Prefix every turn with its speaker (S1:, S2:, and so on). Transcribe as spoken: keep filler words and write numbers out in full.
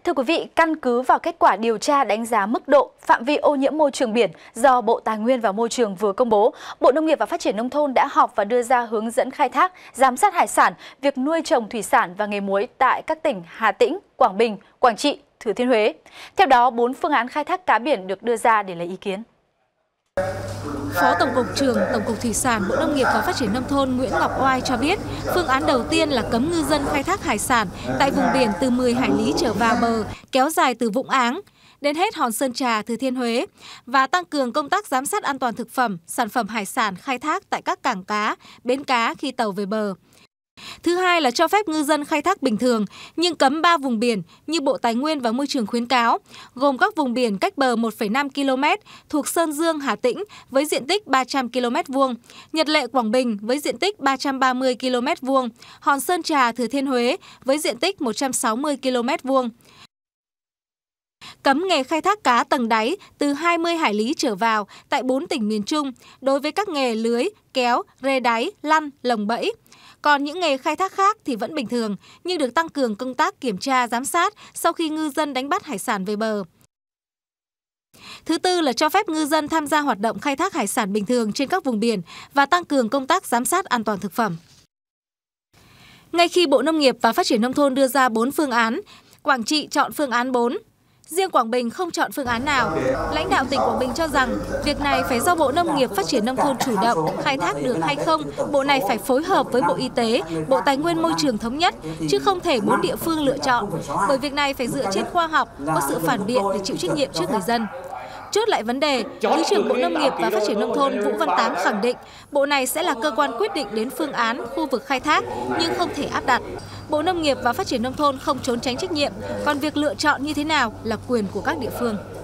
S1: Thưa quý vị, căn cứ vào kết quả điều tra đánh giá mức độ phạm vi ô nhiễm môi trường biển do Bộ Tài nguyên và Môi trường vừa công bố, Bộ Nông nghiệp và Phát triển Nông thôn đã họp và đưa ra hướng dẫn khai thác, giám sát hải sản, việc nuôi trồng thủy sản và nghề muối tại các tỉnh Hà Tĩnh, Quảng Bình, Quảng Trị, Thừa Thiên Huế. Theo đó, bốn phương án khai thác cá biển được đưa ra để lấy ý kiến.
S2: Phó Tổng cục trưởng Tổng cục Thủy sản Bộ Nông nghiệp và Phát triển Nông thôn Nguyễn Ngọc Oai cho biết, phương án đầu tiên là cấm ngư dân khai thác hải sản tại vùng biển từ mười hải lý trở vào bờ, kéo dài từ Vũng Áng đến hết Hòn Sơn Trà, Thừa Thiên Huế và tăng cường công tác giám sát an toàn thực phẩm, sản phẩm hải sản khai thác tại các cảng cá, bến cá khi tàu về bờ. Thứ hai là cho phép ngư dân khai thác bình thường, nhưng cấm ba vùng biển như Bộ Tài nguyên và Môi trường khuyến cáo, gồm các vùng biển cách bờ một phẩy năm ki lô mét thuộc Sơn Dương, Hà Tĩnh với diện tích ba trăm ki lô mét vuông, Nhật Lệ, Quảng Bình với diện tích ba trăm ba mươi ki lô mét vuông, Hòn Sơn Trà, Thừa Thiên Huế với diện tích một trăm sáu mươi ki lô mét vuông. Cấm nghề khai thác cá tầng đáy từ hai mươi hải lý trở vào tại bốn tỉnh miền Trung đối với các nghề lưới, kéo, rê đáy, lăn, lồng bẫy. Còn những nghề khai thác khác thì vẫn bình thường, nhưng được tăng cường công tác kiểm tra, giám sát sau khi ngư dân đánh bắt hải sản về bờ. Thứ tư là cho phép ngư dân tham gia hoạt động khai thác hải sản bình thường trên các vùng biển và tăng cường công tác giám sát an toàn thực phẩm. Ngay khi Bộ Nông nghiệp và Phát triển Nông thôn đưa ra bốn phương án, Quảng Trị chọn phương án bốn. Riêng Quảng Bình không chọn phương án nào. Lãnh đạo tỉnh Quảng Bình cho rằng việc này phải do Bộ Nông nghiệp Phát triển Nông thôn chủ động, khai thác được hay không, Bộ này phải phối hợp với Bộ Y tế, Bộ Tài nguyên Môi trường thống nhất, chứ không thể bốn địa phương lựa chọn, bởi việc này phải dựa trên khoa học, có sự phản biện để chịu trách nhiệm trước người dân. Chốt lại vấn đề, Thứ trưởng Bộ Nông nghiệp và Phát triển Nông thôn Vũ Văn Tám khẳng định Bộ này sẽ là cơ quan quyết định đến phương án, khu vực khai thác, nhưng không thể áp đặt. Bộ Nông nghiệp và Phát triển Nông thôn không trốn tránh trách nhiệm, còn việc lựa chọn như thế nào là quyền của các địa phương.